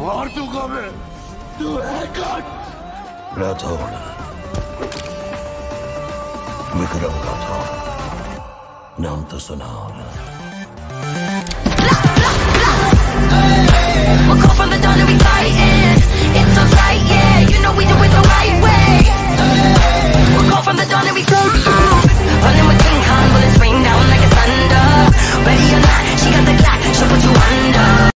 मार दूंगा मैं। तू है कौन? राठौड़, विक्रम राठौड़, नाम तो सुना होगा।